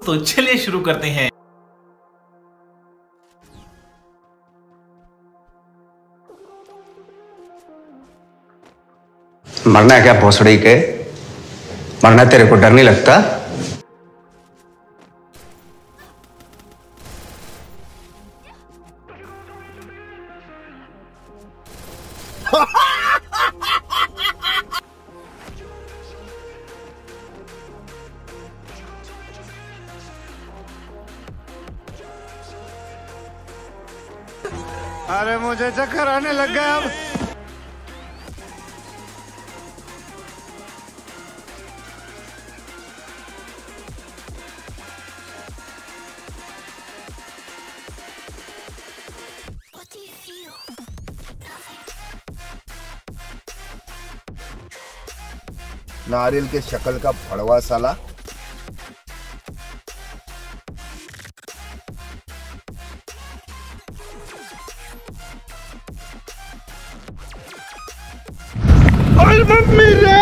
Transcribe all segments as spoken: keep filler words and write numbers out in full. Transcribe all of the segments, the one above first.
तो चलिए शुरू करते हैं। मरना है क्या भोसड़ी के? मरना तेरे को डर नहीं लगता? अरे मुझे चक्कर आने लग गया अब। नारियल के शक्ल का भड़वा साला। ओए मम्मी रे!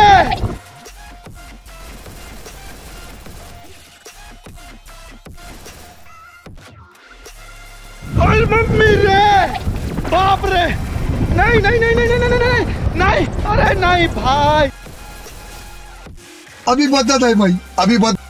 ओए मम्मी रे! बाप रे! नहीं नहीं नहीं नहीं नहीं नहीं नहीं नहीं! अरे नहीं भाई! अभी बदत है भाई, अभी बद